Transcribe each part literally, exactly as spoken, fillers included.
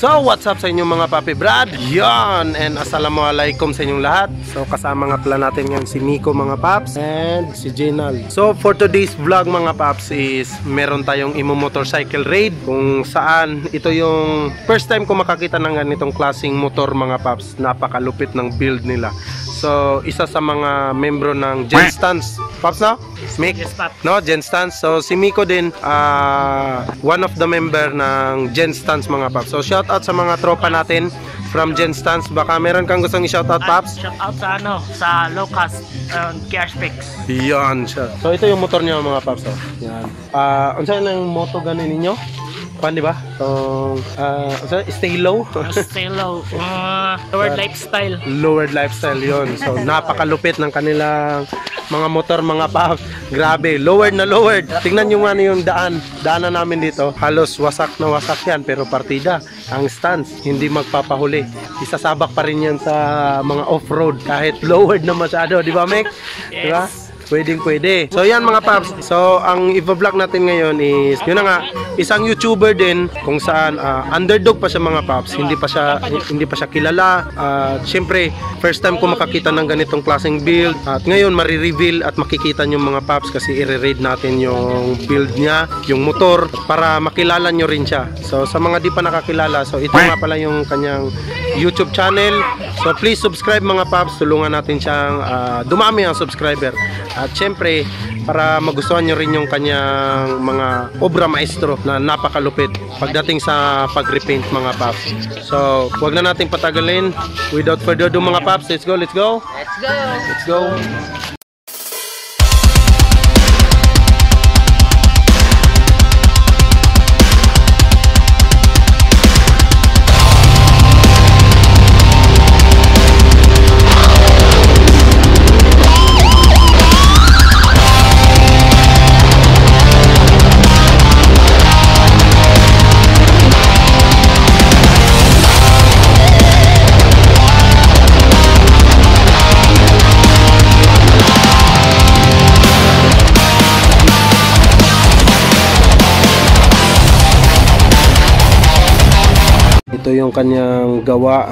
So what's up sa inyong mga Papi Brad? Yan, and assalamualaikum sa inyong lahat. So kasama nga pala natin ngayon si Miko mga Paps and si Jenald. So for today's vlog mga Paps is meron tayong imo motorcycle raid, kung saan ito yung first time ko makakita ng ganitong klaseng motor mga Paps. Napakalupit ng build nila. So isa sa mga membro ng Genstance Paps na? Mick? Yes, Pap. No, Genstance. So si Miko din uh, one of the member ng Genstance mga Paps. So shout out sa mga tropa natin from Genstance. Baka meron kang gustong i-shout out, Paps? Shout out sa ano, sa Locust and Cashpix. Yan siya. So ito yung motor niya mga Paps. Oh. Yan. Ah, uh, unsa nang moto ganin ninyo? Pan, di ba? So, uh, stay low. Stay low. Uh, lowered lifestyle. Lowered lifestyle yon. So, napakalupit ng kanilang mga motor, mga Paps. Grabe, lowered na lowered. Tingnan nyo nga yung daan. Daanan namin dito. Halos wasak na wasak yan. Pero partida, ang stance, hindi magpapahuli. Isasabak pa rin yan sa mga off-road. Kahit lowered na masyado. Di ba, Mek? Yes. Di ba? Pwedeng pwede. So yan mga Paps. So ang i-vlog natin ngayon is yun na nga, isang YouTuber din kung saan uh, underdog pa siya mga Paps. Hindi pa siya hindi pa siya kilala. Uh, Siyempre first time ko makakita ng ganitong klaseng build. At ngayon mari-reveal at makikita niyo mga Paps kasi i-raid natin yung build niya, yung motor, para makilala nyo rin siya. So sa mga di pa nakakilala, so ito nga pala yung kanyang YouTube channel. So please subscribe mga Paps. Tulungan natin siyang uh, dumami ang subscriber. At syempre, para magustuhan nyo rin yung kanyang mga obra maestro na napakalupit pagdating sa pag-repaint mga Paps. So, huwag na nating patagalin. Without further ado mga Paps, let's go, let's go! Let's go! Let's go! Ito yung kanyang gawa.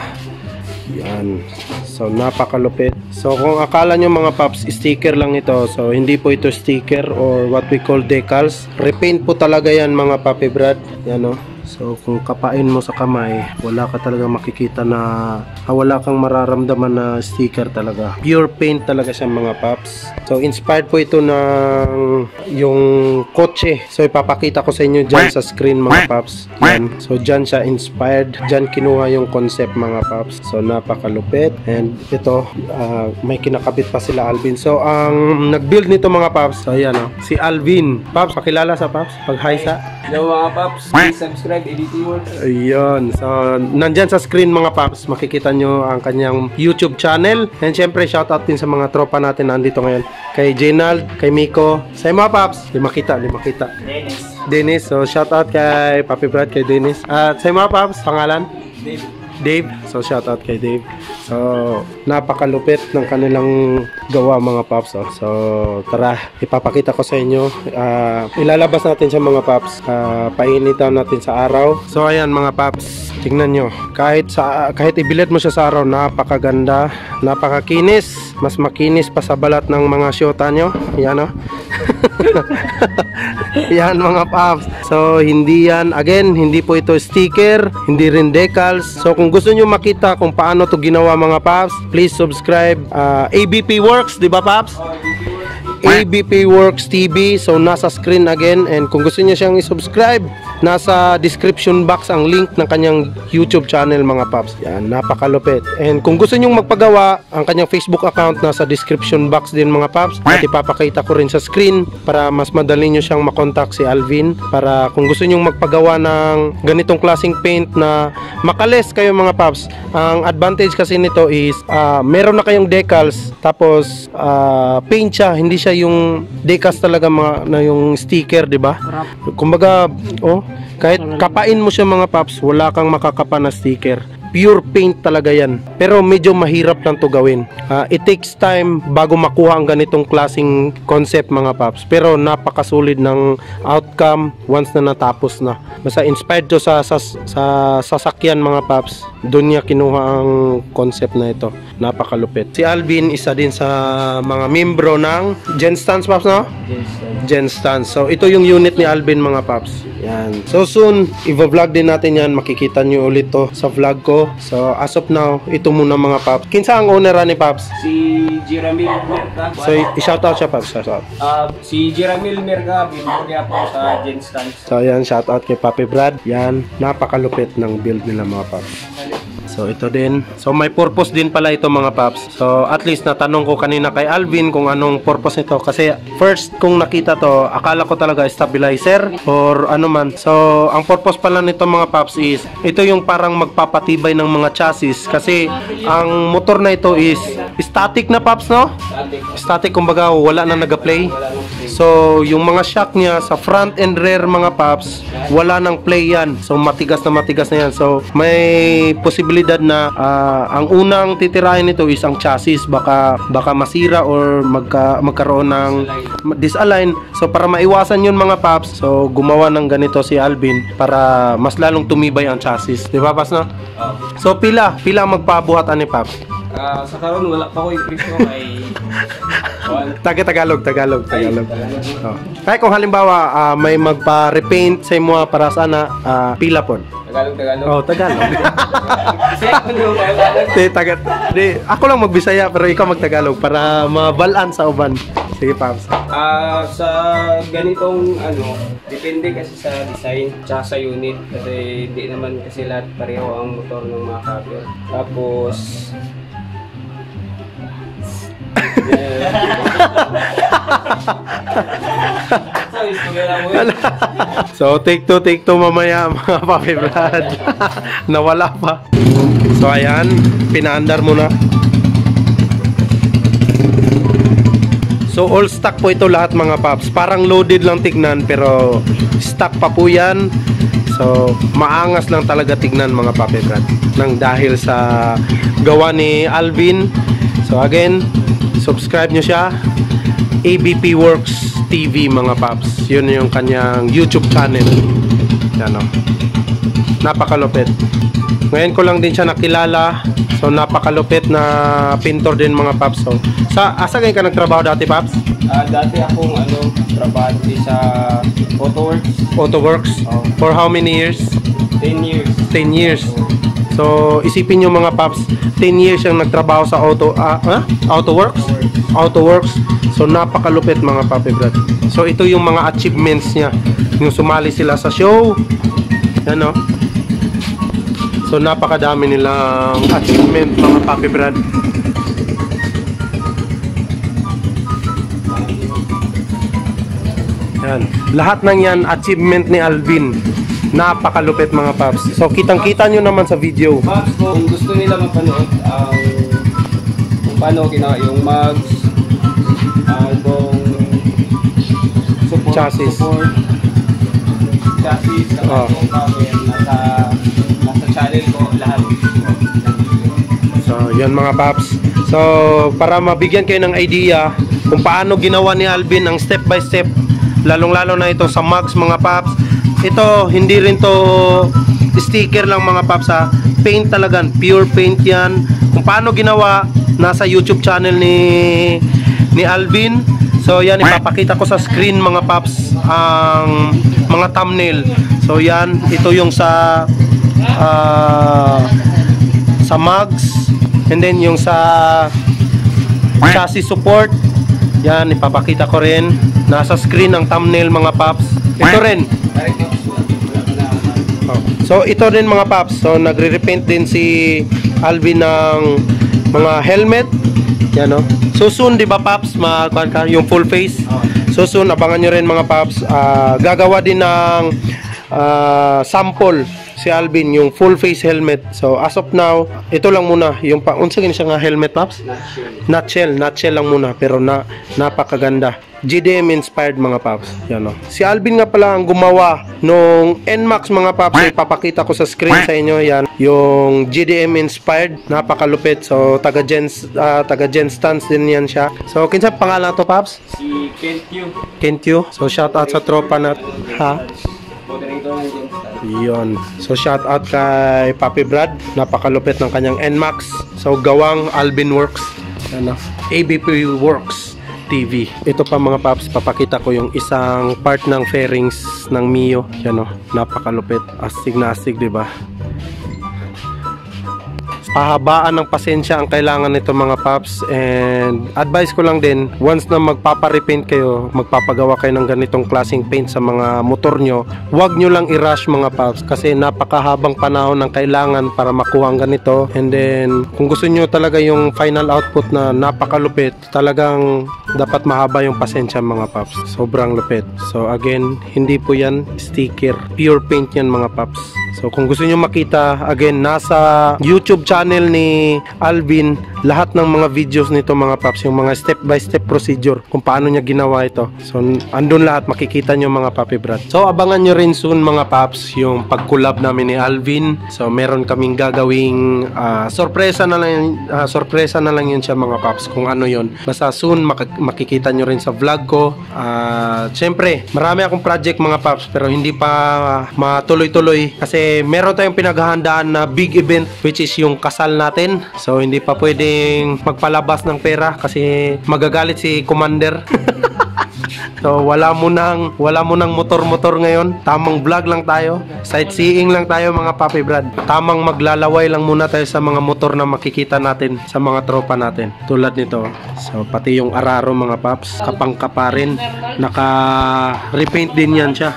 Yan. So napakalupit. So kung akala nyo mga Paps, sticker lang ito. So hindi po ito sticker or what we call decals. Repaint po talaga yan mga Papi Brad. Yan o. So kung kapain mo sa kamay, wala ka talaga makikita na ah, wala kang mararamdaman na sticker talaga. Pure paint talaga siya mga Paps. So inspired po ito ng yung kotse. So ipapakita ko sa inyo dyan sa screen mga Paps. Yan. So dyan siya inspired. Dyan kinuha yung concept mga Paps. So napakalupit. And ito, uh, may kinakabit pa sila Alvin. So ang nag-build nito mga Paps, so ayan o, si Alvin. Paps, pakilala sa Paps. Pag-hi sa. Hello mga Paps, please subscribe A D T World. Ayun. So, nandyan sa screen mga Paps, makikita nyo ang kanyang YouTube channel. And syempre, shoutout din sa mga tropa natin na andito ngayon. Kay Jenald, kay Miko, sa mga Paps. Di makita, di makita. Dennis. Dennis. So, shoutout kay Papi Brad, kay Dennis. At sa mga Paps, pangalan? Dave. Dave. So, shoutout kay Dave. So, napakalupit ng kanilang gawa mga Paps. Oh. So, tara, ipapakita ko sa inyo. Uh, ilalabas natin sa mga Paps. Uh, painitan natin sa araw. So, ayan mga Paps. Tingnan nyo. Kahit, sa, kahit ibilad mo siya sa araw, napakaganda. Napakakinis. Mas makinis pa sa balat ng mga syota nyo. Yan o. Oh. Yan mga Paps. So hindi yan, again, hindi po ito sticker, hindi rin decals. So kung gusto nyo makita kung paano to ginawa mga Paps, please subscribe uh, A B P Works, di ba Paps? A B P Works T V. So nasa screen again. And kung gusto niyo siyang i-subscribe, nasa description box ang link ng kanyang YouTube channel mga Paps. Yan, napakalupit. And kung gusto niyo magpagawa, ang kanyang Facebook account nasa description box din mga Paps. At ipapakita ko rin sa screen para mas madali niyo siyang makontak si Alvin. Para kung gusto niyo magpagawa ng ganitong klaseng paint na makales kayo mga Paps. Ang advantage kasi nito is uh, meron na kayong decals, tapos uh, paint siya, hindi siya yung decals talaga mga, na yung sticker, di ba? Kumbaga, oh, kahit kapain mo siya mga Paps, wala kang makakapa na sticker. pure paint talaga yan. Pero medyo mahirap lang to gawin. Ah, it takes time bago makuha ang ganitong klaseng concept mga paps. Pero napakasulit ng outcome once na natapos na. Basta inspired to sa, sa, sa sasakyan mga paps. Doon niya kinuha ang concept na ito. Napakalupit. Si Alvin isa din sa mga membro ng Genstans paps, no? Genstans. So ito yung unit ni Alvin mga paps. Yan. So soon, i-vlog din natin yan. Makikita nyo ulit to sa vlog ko. So as of now, ito muna mga paps. Kinsa ang owner ni paps? Si Jiramil Merca. So i-shoutout siya paps. Shoutout. Uh, si Jiramil Merca, binuo niya po sa Genstans. So yan, shoutout kay Papi Brad. Yan, napakalupit ng build nila mga paps. So ito din. So may purpose din pala ito mga paps. So at least natanong ko kanina kay Alvin kung anong purpose nito. Kasi first kung nakita to, akala ko talaga stabilizer or ano man. So ang purpose pala nito mga paps is, ito yung parang magpapatibay ng mga chassis. Kasi ang motor na ito is static na paps, no? Static, kumbaga wala na nag-play. So yung mga shock niya sa front and rear mga paps, wala nang play yan. So matigas na matigas na yan. So may posibilidad na uh, ang unang titirahin nito is ang chassis, baka baka masira or magka, magkaroon ng disalign. So para maiwasan yun mga paps, so gumawa ng ganito si Alvin para mas lalong tumibay ang chassis, di ba paps, no? So pila pila magpabuhatan ni paps? Uh, sa karon wala pa ko i-presyo kay Taga Tagalog, Tagalog, Tagalog. Oh. Kaya kung halimbawa uh, may magpa-repaint sa imo para sana uh, pila pon. Tagalog, Tagalog. Oh, Tagalog. Kasi ako nung Tagalog. Di, taga, di, ako lang magbisaya pero ikaw magtagalog para mabalaan sa uban. Sige, Paps. Ah, sa ganitong ano, depende kasi sa design tsaka sa unit kasi hindi naman kasi lahat pareho ang motor ng mga cover. Tapos So take two, take two mamaya mga Papi Brad. Nawala pa. So ayan, pinaandar muna. So all stock po ito lahat mga paps. Parang loaded lang tignan pero stock pa po yan. So maangas lang talaga tignan mga Papi Brad, nang dahil sa gawa ni Alvin. So again, subscribe nyo siya, A B P Works T V mga paps. Yun yung kanyang YouTube channel. Yan o, napakalupit. Ngayon ko lang din siya nakilala. So napakalupit na pintor din mga paps. So sa asa kayo ka nagtrabaho dati paps? Ah, dati akong ano, trabaho sa Autoworks. Autoworks? Oh. For how many years? ten years. ten years. So isipin nyo mga paps, ten years yung nagtrabaho sa auto uh, huh? Autoworks? Autoworks. So napakalupit mga Papi Brad. So ito yung mga achievements niya. Yung sumali sila sa show. Yan o. So napakadami nilang achievement mga Papi Brad. Yan. Lahat ng yan achievement ni Alvin. Napakalupit mga paps. So kitang-kita nyo naman sa video. Paps, kung gusto nila mapanood ang kung paano ginawa yung mags, uh, kung support, Chassis. support, chassis, Oh. kung cover, nasa, nasa channel ko lahat. So yan mga paps. So para mabigyan kayo ng idea kung paano ginawa ni Alvin ang step by step, lalong-lalo na ito sa mags mga paps. Ito, hindi rin to sticker lang mga paps ha. Paint talaga, pure paint yan. Kung paano ginawa, nasa YouTube channel ni ni Alvin. So yan, ipapakita ko sa screen mga paps ang mga thumbnail. So yan, ito yung sa uh, sa mags. And then yung sa chassis support. Yan, ipapakita ko rin. Nasa screen ang thumbnail mga paps. Ito rin. So ito din mga paps. So nagre-repaint din si Alvin ng mga helmet. Yan no. So soon, di ba paps, makuha ka yung full face. So soon, abangan nyo rin mga paps. Uh, gagawa din ng uh, sample si Alvin yung full face helmet. So as of now, ito lang muna yung pa unsa gani siya nga helmet, Paps? Nutshell, nutshell lang muna pero na napakaganda. G D M inspired mga Paps. Yan o. Si Alvin nga pala ang gumawa nung N MAX mga Paps. So, ipapakita ko sa screen sa inyo yan. Yung G D M inspired. Napakalupit. So taga Gens, uh, taga Gens stance din yan siya. So kinsa pangalan to Paps? Si Kent Yu. Kent Yu. So shout out sa tropa na ha. Moderator ng Gen Star. Yun. So shout out kay Papi Brad. Napakalupit ng kanyang N MAX. So gawang Alvin Works. Ano? A B P Works T V. Ito pa mga Paps, papakita ko yung isang part ng fairings ng Mio. Yan o, napakalupit. Astig na astig, diba? Pahabaan ng pasensya ang kailangan nito mga Paps, and advice ko lang din, once na magpapa-repaint kayo, magpapagawa kayo ng ganitong klaseng paint sa mga motor nyo, huwag nyo lang i-rush mga Paps kasi napakahabang panahon ng kailangan para makuha ang ganito. And then kung gusto nyo talaga yung final output na napakalupit, talagang dapat mahaba yung pasensya mga Paps. Sobrang lupit. So again, hindi po yan sticker, pure paint yan mga Paps. So kung gusto nyo makita, again, nasa YouTube channel ni Alvin, lahat ng mga videos nito mga Paps, yung mga step by step procedure kung paano niya ginawa ito. So andun lahat, makikita nyo mga Papi Brad. So abangan nyo rin soon mga Paps yung pag-collab namin ni Alvin. So meron kaming gagawing uh, sorpresa na lang, uh, sorpresa na lang yun siya mga Paps kung ano yun. Basta soon mak makikita nyo rin sa vlog ko. Uh, Siyempre, marami akong project mga Paps pero hindi pa matuloy-tuloy kasi meron tayong pinaghahandaan na big event which is yung kasal natin. So hindi pa pwedeng magpalabas ng pera kasi magagalit si Commander. So wala mo nang wala mo nang motor-motor ngayon. Tamang vlog lang tayo. Sightseeing lang tayo mga Papi Brad. Tamang maglalaway lang muna tayo sa mga motor na makikita natin sa mga tropa natin. Tulad nito. So pati yung Araro mga Paps, kapang-kapa rin. Naka-repaint din yan siya.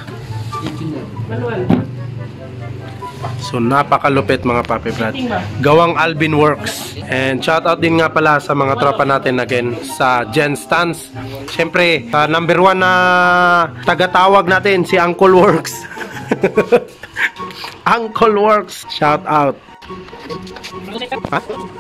So napakalupit mga Papi Brad. Gawang Alvin Works. And shout out din nga pala sa mga tropa natin again sa Gen Stance. Siyempre, uh, number one na tagatawag natin si Uncle Works. Uncle Works. Shout out. Ha?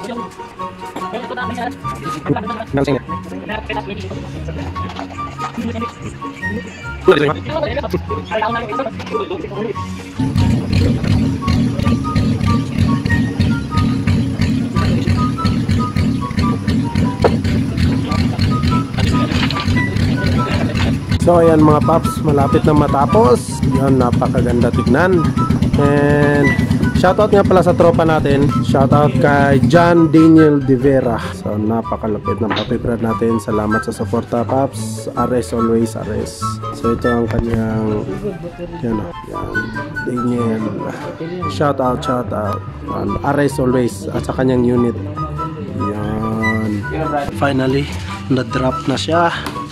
So ayan mga Paps, malapit na matapos. Yan, napakaganda tignan. And shoutout nga pala sa tropa natin. Shoutout kay John Daniel De Vera. So napakalapit ng Papi Brad natin. Salamat sa suporta Paps. Ares always, Ares. So ito ang kanyang yan o, yan, Daniel. Shoutout, shoutout um, Ares always at sa kanyang unit. Yan. Finally, na-drop na siya.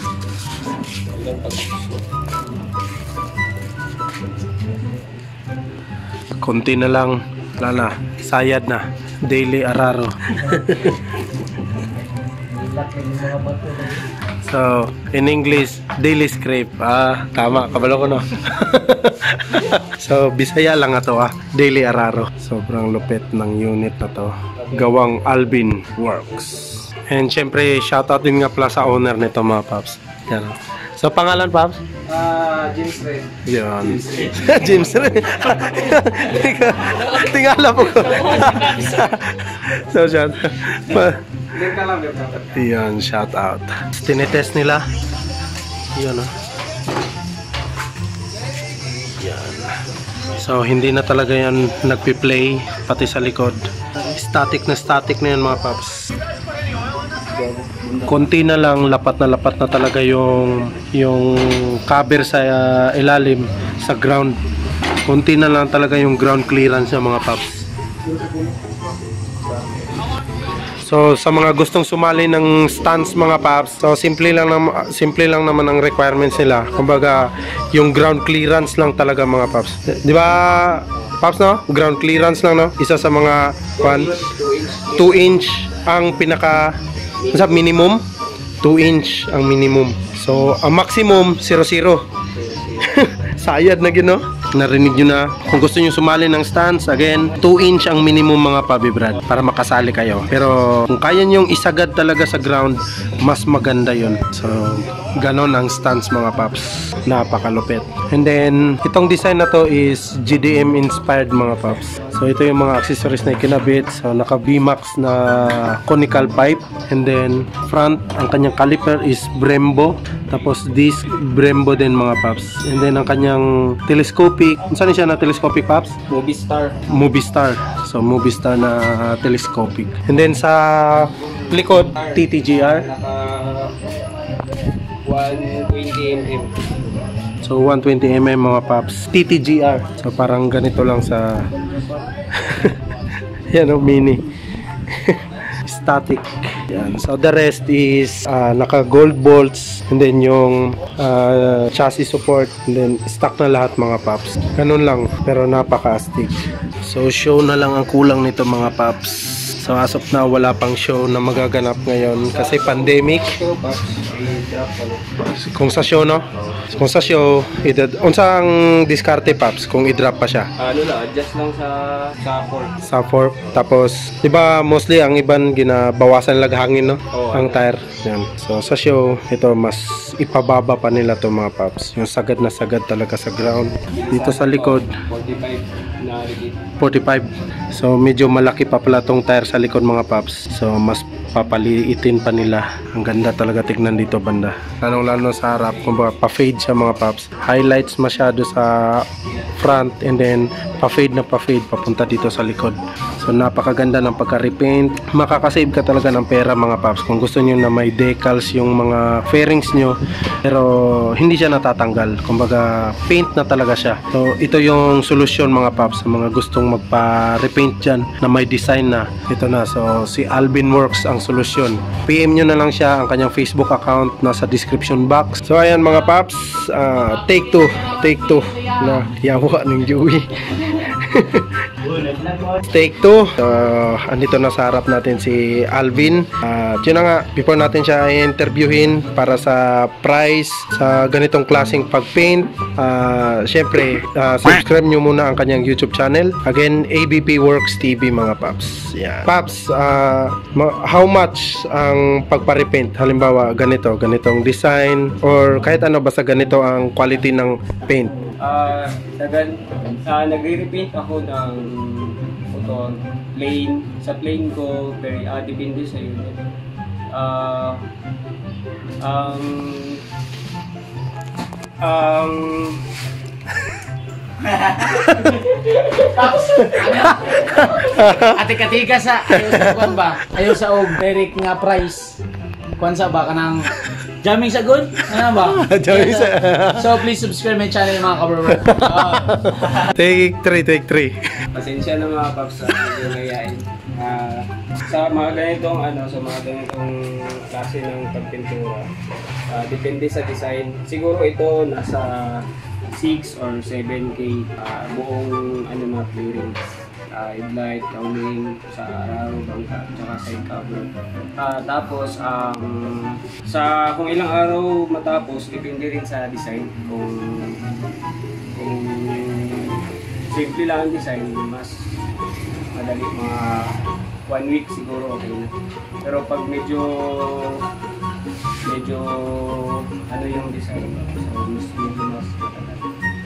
Konti na lang, wala na, sayad na, daily Araro. So, in English, daily scrape. Ah, tama, kabalo ko no. So, Bisaya lang ito ah, daily Araro. Sobrang lupit ng unit na to. Gawang Alvin Works. And syempre, shoutout din nga pala sa owner nito mga Paps. Yan. So, pangalan Paps? Ah, James Red. Yan. James Red. Tingala po ko. So, shout out. Yan, shout out. Tinetest nila. Yan, oh. Yan. So, hindi na talaga yan nagpi-play, pati sa likod. Static na static na yan mga Paps. Konti na lang, lapat na lapat na talaga yung yung cover sa uh, ilalim sa ground. Konti na lang talaga yung ground clearance ng mga Paps. So sa mga gustong sumali ng stance mga Paps, so simple lang na, simple lang naman ang requirements nila. Kumbaga yung ground clearance lang talaga mga Paps. 'Di ba Paps no? Ground clearance lang no. Isa sa mga two inch ang pinaka sa minimum, two inch ang minimum. So, ang maximum, zero zero. Sayad na gino. narinig nyo na. Kung gusto nyo sumali ng stance, again, two inch ang minimum mga Papi Brad para makasali kayo. Pero kung kaya nyong isagad talaga sa ground, mas maganda yun. So, ganon ang stance mga Paps. Napakalupit. And then, itong design na to is G D M inspired mga Paps. So, ito yung mga accessories na ikinabit. So, naka V-Max na conical pipe. And then, front, ang kanyang caliper is Brembo. Tapos, disc, Brembo din mga Paps. And then, ang kanyang telescopic. Saan siya na telescopic, Paps? Movie Star. Movie Star. So, Movie Star na telescopic. And then, sa likod, T T G R. Naka one twenty millimeter. So, one twenty millimeter mga Paps. T T G R. So, parang ganito lang sa... Yan o, mini. Static. Yan. So, the rest is uh, naka gold bolts. And then, yung uh, chassis support. And then, stock na lahat mga Paps. Ganun lang. Pero napaka-astig. So, show na lang ang kulang nito mga Paps. So as of now, wala pang show na magaganap ngayon kasi pandemic. Kung sa show, no? Kung sa show, unsa ang diskarte, Paps, kung i-drop pa siya? Ano lang, adjust lang sa sa fork. Sa fork. Tapos, di ba mostly ang iban ginabawasan lang hangin, no? Oo, ang tire. Yan. So sa show, ito mas ipababa pa nila to mga Paps. Yung sagad na sagad talaga sa ground. Dito sa likod, forty-five na rigid. forty-five. So medyo malaki pa pala tong tire sa likod mga Paps. So mas papaliitin pa nila. Ang ganda talaga tignan dito banda. Lalong lalo sa harap, kumbaga pa-fade siya mga Paps. Highlights masyado sa front and then pa-fade na pa-fade papunta dito sa likod. So napakaganda ng pagka-repaint. Makakasave ka talaga ng pera mga Paps kung gusto niyo na may decals yung mga fairings nyo pero hindi siya natatanggal. Kumbaga paint na talaga siya. So ito yung solusyon mga Paps sa mga gustong magpa-repaint dyan na may design na. Ito na. So si Alvin Works ang solusyon. P M nyo na lang siya. Ang kanyang Facebook account nasa description box. So ayan mga Paps, uh, take two. Take two na yawa ng Joey. Take two. Uh, andito na sa harap natin si Alvin. Uh, yun na nga, before natin siya i-interviewin para sa price sa ganitong klaseng pag-paint, uh, syempre, uh, subscribe nyo muna ang kanyang YouTube channel. Again, A B P Works T V mga Paps. Yeah. Paps, uh, how much ang pagpa-repaint? Halimbawa, ganito, ganitong design or kahit ano basta ganito ang quality ng paint. Ah, uh, uh, nagre-repaint ako ng photon plane. Sa plane ko, very uh, depende sa unit. Ah, uh, ang ang Ate katiga sa ayaw sa kwan ba? Ayaw sa og direct nga price. Kwan sa ba kanang jamming sa good? Ano ba? Jamming sa... So please subscribe my channel mga kabrother. Uh, Take three, take three. pasensya na mga Paps sa video ngayain. Uh, sa mga ganitong ano, sa mga ganitong klase ng pagpintura, uh, depende sa design. Siguro ito nasa six or seven K uh, buong ano mga clearings. Uh, headlight, downing, sa araw, bangka, tsaka side cover. Uh, tapos, um, sa kung ilang araw matapos, depende rin sa design. Kung, kung simple lang ang design, mas madali, mga one week siguro okay na. Pero pag medyo medyo ano yung design, so mas medyo mas matagal.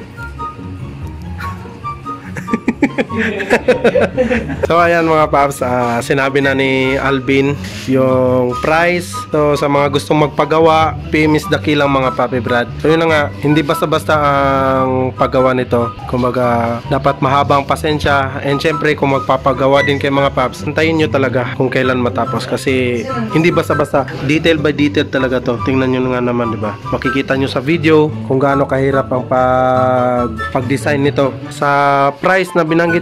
So ayan mga Paps, uh, sinabi na ni Alvin yung price. So sa mga gustong magpagawa, P M is the key lang mga Papi Brad. So yun na nga, hindi basta-basta ang paggawa nito. Kumbaga dapat mahabang pasensya. And syempre kung magpapagawa din kay mga Paps, antayin nyo talaga kung kailan matapos. Kasi hindi basta-basta, detail by detail talaga to. Tingnan nyo nga naman, diba? Makikita nyo sa video kung gaano kahirap ang pag pag-design nito. Sa price na binanggit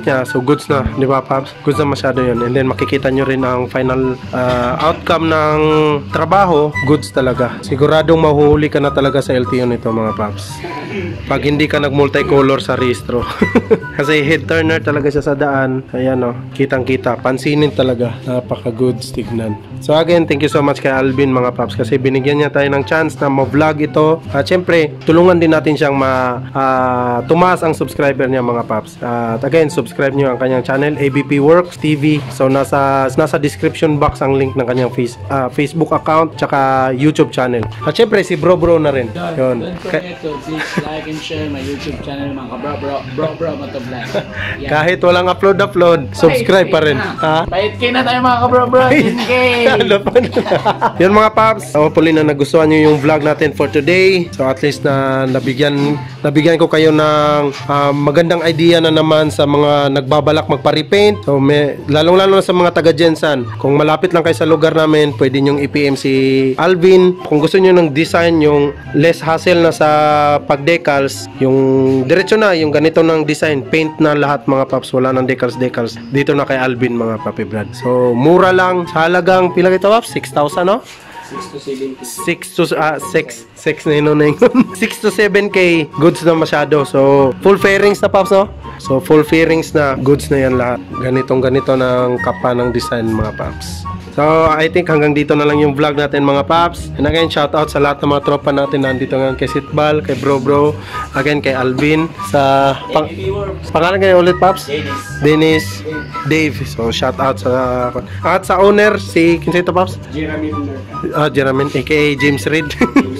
niya, so goods na, di ba Paps? Goods na masyado yun. And then makikita nyo rin ang final uh, outcome ng trabaho, goods talaga. Siguradong mahuhuli ka na talaga sa L T O nito mga Paps. Pag hindi ka nag-multicolor sa rehistro. Kasi head turner talaga siya sa daan. Ayan o, kitang-kita. Pansinin talaga. Napaka-goods tignan. So again, thank you so much kay Alvin mga Paps kasi binigyan niya tayo ng chance na ma-vlog ito. At syempre, tulungan din natin siyang ma uh, tumaas ang subscriber niya mga Paps. Uh, at again, subscribe niyo ang kanyang channel, A B P Works T V. So nasa nasa description box ang link ng kanyang face, uh, Facebook account tsaka YouTube channel. At syempre, si Bro Bro na rin. Yun. Don't forget to please like and share my YouTube channel mga kabro bro bro bro Motovlog. Yeah. Kahit walang upload-upload, subscribe pa rin. Ha? Pahit kayo na tayo mga kabro bro. ten K. Ano pa na? Yun mga Paps, hopefully na nagustuhan nyo yung vlog natin for today. So at least na nabigyan nabigyan ko kayo ng uh, magandang idea na naman sa mga nagbabalak magpa-repaint. So may, lalong-lalo na sa mga taga-Jensan. Kung malapit lang kayo sa lugar namin, pwede nyong i-P M si Alvin. Kung gusto nyo ng design, yung less hassle na sa pag-decals, yung diretso na, yung ganito ng design, paint na lahat mga Paps, wala ng decals-decals. Dito na kay Alvin mga Papi Brad. So mura lang, sa halagang pila kita Paps? six thousand no? six to seven K. six to ah six six na yun na yun. six to seven K goods na masyado. So full fairings na Paps no? So full fairings na goods na yan lahat. Ganitong ganito ng kapa ng design mga Paps. So I think hanggang dito na lang yung vlog natin mga Paps. And again, shout out sa lahat ng mga tropa natin nandito ngayon kay Sitbal, kay Bro Bro, again kay Alvin, sa pang pangalan kayo ulit Paps? Dennis. Dennis, Dave. So shout out sa at sa owner si kinsa ito Paps? Jeremy Miller. Ah, Jeremy aka James Reid.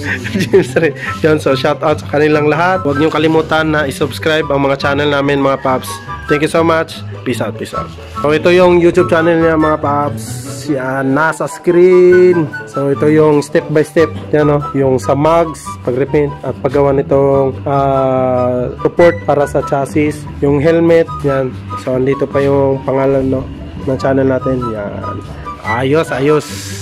James Reid. Yun, so shout out sa kanilang lahat. Huwag niyo kalimutan na i-subscribe ang mga channel namin mga Paps. Thank you so much. Peace out, peace out. So ito yung YouTube channel niya mga Paps. Yan, nasa screen. So ito yung step by step yan, no? Yung sa mugs, pag-repaint at paggawa nitong uh, support para sa chassis, yung helmet yan. So andito pa yung pangalan no ng channel natin yan. Ayos, ayos.